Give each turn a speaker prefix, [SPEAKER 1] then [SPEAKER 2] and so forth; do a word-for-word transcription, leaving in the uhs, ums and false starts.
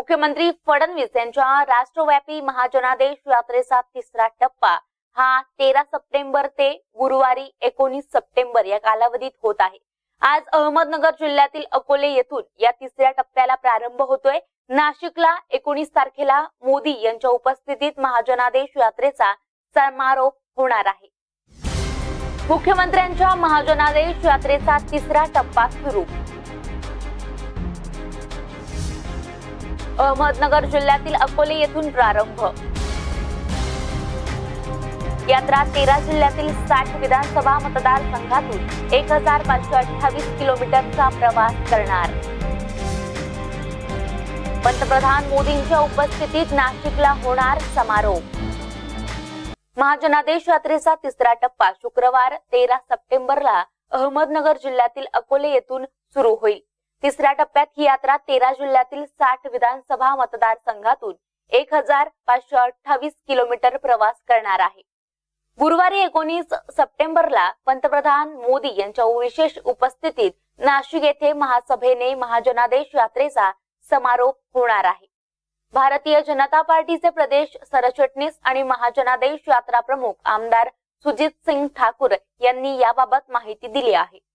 [SPEAKER 1] मुख्यमंत्री फडणवीस यांच्या राष्ट्रव्यापी महाजनादेश यात्रेचा तिसरा टप्पा हा तेरा सप्टेंबर ते गुरुवारी एकोणीस सप्टेंबर या कालावधीत होत आहे। आज अहमदनगर जिल्ह्यातील अकोले येथून या तिसऱ्या टप्प्याला प्रारंभ होतोय। नाशिकला एकोणीस तारखेला मोदी यांच्या उपस्थितीत महाजनादेश यात्रेचा समारोप होणार आहे। मुख्यमंत्र्यांच्या महाजनादेश यात्रेचा तिसरा टप्पा सुरू। अहमदनगर जिल्ह्यातील अकोले येथून प्रारंभ। यात्रा तेरा जिल्ह्यातील साठ विधानसभा मतदारसंघातून एक हजार पाचशे अठ्ठावीस किलोमीटरचा प्रवास करणार। पंतप्रधान मोदींच्या उपस्थितीत नाशिकला होणार समारोप। महाजनादेश यात्रेचा तिसरा टप्पा शुक्रवार तेरा सप्टेंबरला अहमदनगर जिल्ह्यातील अकोले येथून सुरू होईल। तिसऱ्या टप्प्यात ही यात्रा तेरा जिल्ह्यातील साठ विधानसभा मतदारसंघातून एक हजार पाचशे अठ्ठावीस किलोमीटर प्रवास करणार आहे। गुरुवारी एकोणीस सप्टेंबरला पंतप्रधान मोदी यांच्या विशेष उपस्थितीत नाशिक येथे महासभेने महाजनादेश यात्रेचा समारोप होणार आहे। भारतीय जनता पार्टीचे प्रदेश सरचिटणीस आणि महाजनादेश यात्रा प्रमुख आमदार सुजित सिंग ठाकूर यांनी याबाबत माहिती दिली आहे।